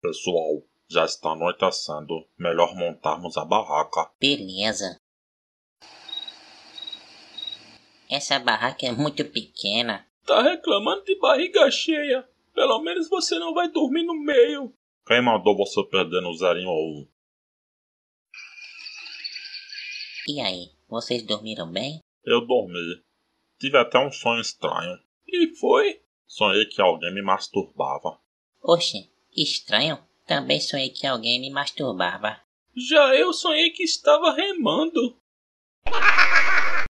Pessoal, já está anoitecendo. Melhor montarmos a barraca. Beleza. Essa barraca é muito pequena. Tá reclamando de barriga cheia. Pelo menos você não vai dormir no meio. Quem mandou você perder no 0 ou 1? E aí, vocês dormiram bem? Eu dormi. Tive até um sonho estranho. E foi? Sonhei que alguém me masturbava. Oxe, estranho. Também sonhei que alguém me masturbava. Já eu sonhei que estava remando.